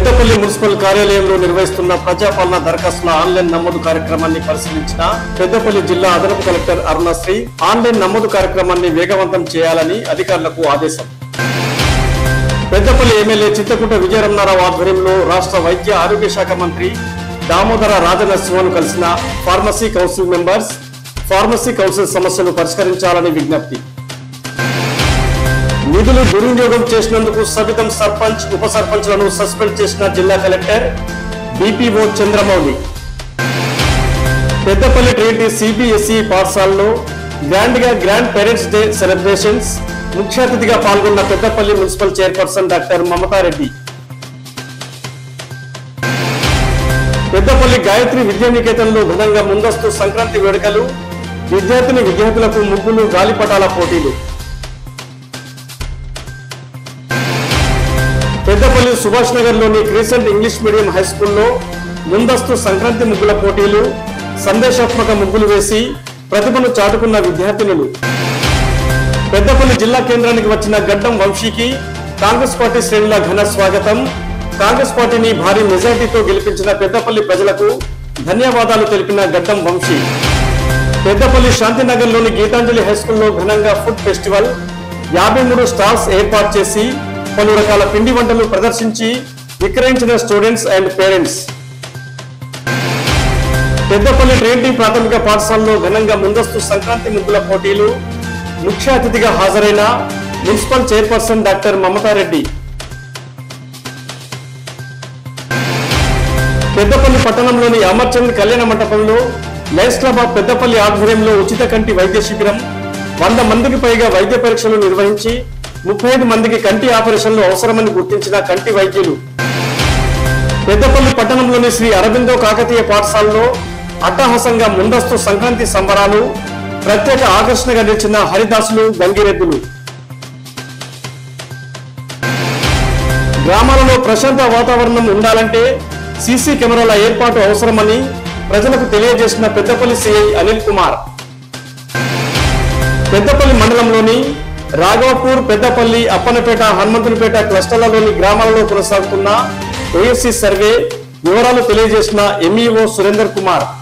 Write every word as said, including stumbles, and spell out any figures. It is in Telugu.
పెద్దపల్లి మున్సిపల్ కార్యాలయంలో నిర్వహిస్తున్న ప్రజాపాలన దరఖాస్తుల ఆన్లైన్ నమోదు కార్యక్రమాన్ని పరిశీలించిన పెద్దపల్లి జిల్లా అదనపు కలెక్టర్ అరుణశ్రీ ఆన్లైన్ నమోదు కార్యక్రమాన్ని వేగవంతం చేయాలని అధికారులకు ఆదేశం. పెద్దపల్లి ఎమ్మెల్యే చింతకుంట విజయరమణారావు ఆధ్వర్యంలో రాష్ట్ర వైద్య ఆరోగ్య శాఖ మంత్రి దామోదర రాజనరసింహను కలిసిన pharmacy council members pharmacy council సమస్యలు పరిష్కరించాలని విజ్ఞప్తి. నిధులు దుర్వినియోగం చేసినందుకు సబితం సర్పంచ్ ఉప సర్పంచ్లను సస్పెండ్ చేసిన జిల్లా collector DPO Chandramouli. Peddapalli Trinity CBSE పాఠశాలలో గ్రాండ్ గా గ్రాండ్ పేరెంట్స్ డే సెలబ్రేషన్స్. ముఖ్య అతిథిగా పాల్గొన్న Peddapalli municipal chairperson doctor Mamata Reddy. Peddapalli Gayatri విద్యానికేతన్లో ఘనంగా ముందస్తు సంక్రాంతి వేడుకలు. విద్యార్థిని విద్యార్థులకు ముగ్గులు గాలిపటాల పోటీలు. పెద్దపల్లి సుభాష్ నగర్ లోని క్రీసెంట్ ఇంగ్లీష్ మీడియం హై స్కూల్లో ముందస్తు సంక్రాంతి ముగ్గుల పోటీలు. సందేశాత్మక ముగ్గులు వేసి ప్రతిభను చాటుకున్న విద్యార్థినులు. పెద్దపల్లి జిల్లా కేంద్రానికి వచ్చిన గడ్డం వంశీకి కాంగ్రెస్ పార్టీ శ్రేణుల ఘన స్వాగతం. కాంగ్రెస్ పార్టీని భారీ మెజార్టీతో గెలిపించిన పెద్దపల్లి ప్రజలకు ధన్యవాదాలు తెలిపిన గడ్డం వంశీ. పెద్దపల్లి శాంతినగర్ లోని గీతాంజలి హై స్కూల్లో ఘనంగా ఫుడ్ ఫెస్టివల్. యాభై మూడు స్టాల్స్ ఏర్పాటు చేసి పలు రకాల పిండి వంటలు ప్రదర్శించి విక్రయించిన students and parents. Peddapalli Trinity ప్రాథమిక పాఠశాలలో ఘనంగా ముందస్తు సంక్రాంతి ముగ్గుల పోటీలు. ముఖ్య అతిథిగా హాజరైన municipal chairperson doctor Mamata Reddy. Peddapalli పట్టణంలోని అమర్చంద్ కళ్యాణ మండపంలో లయన్స్ క్లబ్ ఆఫ్ పెద్దపల్లి ఆధ్వర్యంలో ఉచిత కంటి వైద్య శిబిరం. వంద మందికి పైగా వైద్య పరీక్షలు నిర్వహించి ముప్పై ఐదు మందికి కంటి ఆపరేషన్లు అవసరమని గుర్తించిన కంటి వైద్యులు. పెద్దపల్లి పట్టణంలోని శ్రీ అరబిందో కాకతీయ పాఠశాలలో అట్టహాసంగా ముందస్తు సంక్రాంతి సంబరాలు. ప్రత్యేక ఆకర్షణగా నిలిచిన హరిదాసులు గంగిరెద్దులు. గ్రామాలలో ప్రశాంత వాతావరణం ఉండాలంటే సీసీ కెమెరాల ఏర్పాటు అవసరమని ప్రజలకు తెలియజేసిన పెద్దపల్లి సిఐ అనిల్ కుమార్. పెద్దపల్లి మండలంలోని రాఘవపూర్, పెద్దపల్లి, అప్పనపేట, హనుమంతునిపేట క్లస్టర్లలోని గ్రామాలలో కొనసాగుతున్న ఓఎస్సీ సర్వే వివరాలు తెలియజేసిన ఎంఈఓ సురేందర్ కుమార్.